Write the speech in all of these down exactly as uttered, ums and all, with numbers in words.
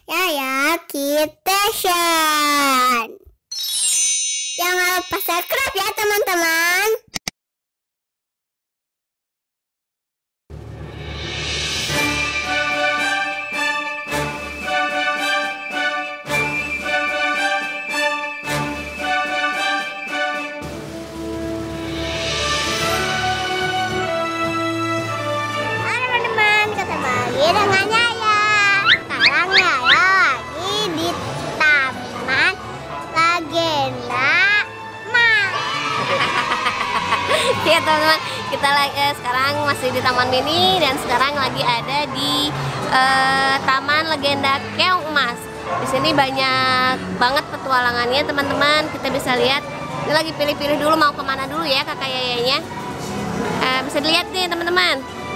Yaya Kitchen. Jangan lupa subscribe ya teman-teman. Dengan Yaya. Sekarang Yaya lagi di Taman Legenda Mall. Ya teman-teman, kita lagi eh, sekarang masih di Taman Mini dan sekarang lagi ada di eh, Taman Legenda Keong Emas. Di sini banyak banget petualangannya teman-teman. Kita bisa lihat. Ini lagi pilih-pilih dulu mau kemana dulu ya kakak Yayanya. Eh, bisa dilihat nih teman-teman.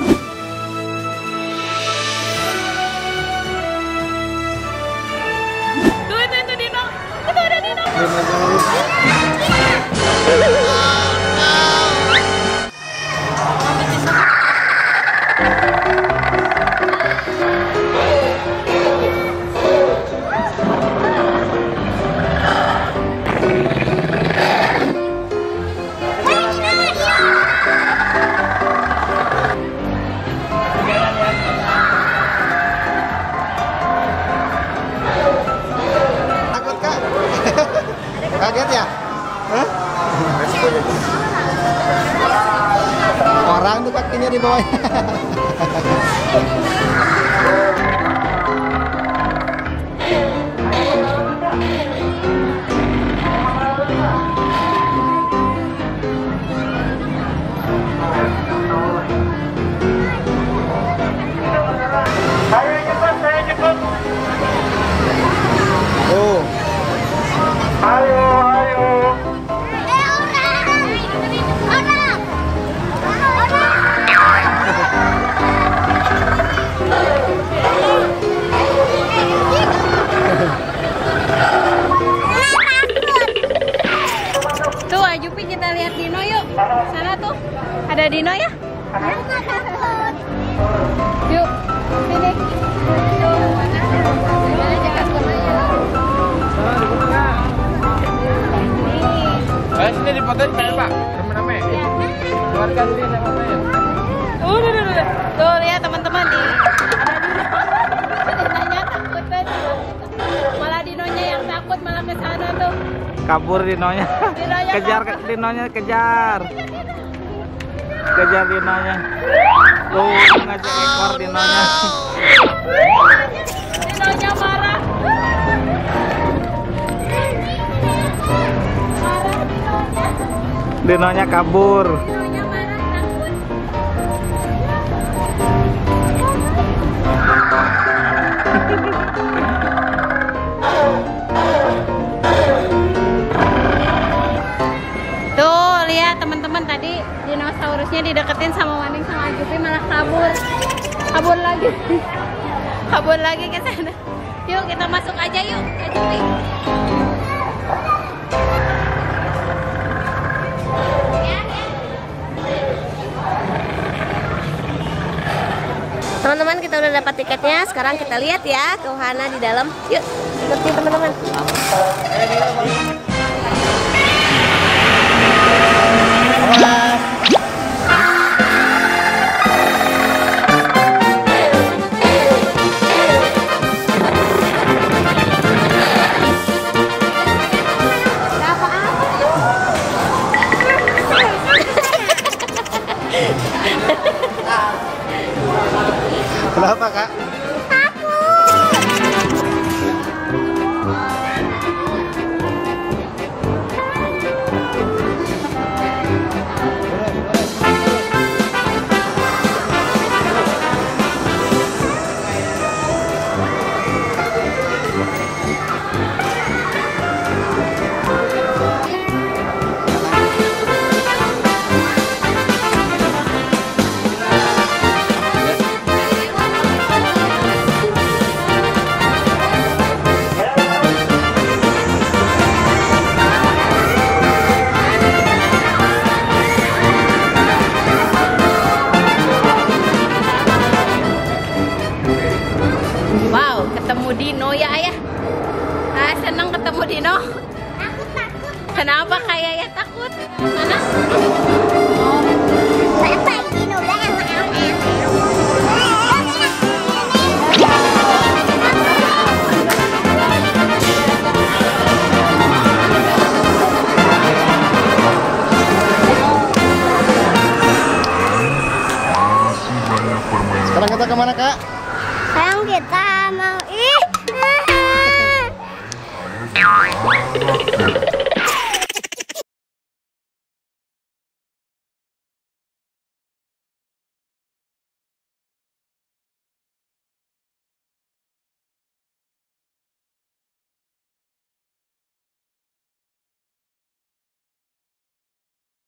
Kaget ya? Hah? Orang tuh kakinya di bawahnya. Saya jemput, saya jemput. Oh. Ayo, ayo. Eh orang, orang, Tuh Ajupi, kita lihat Dino yuk. Sana tuh ada Dino ya. Yuk sini. Eh, sini dipotoin Pak, Pak. Rame-rame. Keluarga sini saya fotoin. Udah, udah, udah. Tuh lihat teman-teman nih. Ada Dino. Dinonya takut banget. Malah Dinonya yang takut malah ke sana tuh. Kabur Dinonya. Dinonya Kejar kabur. Dinonya, kejar. Kejar Dinonya. Tuh, ngajak ekor Dinonya. Dinonya marah. Dinonya kabur. Dinonya marah takut. Tuh lihat teman-teman, tadi dinosaurusnya dideketin sama Waning sama Ajupi malah kabur. Kabur lagi. Kabur lagi ke sana. Yuk kita masuk aja yuk, Ajupi. Teman-teman, kita udah dapat tiketnya. Sekarang kita lihat ya ke wahana di dalam. Yuk, ikuti teman-teman. Kenapa, Kak? Wow, ketemu Dino ya ayah. Ah, senang ketemu Dino. Takut takut. Kenapa kayak ya takut? Mana? Bapak ini udah yang Sekarang kita kemana kak?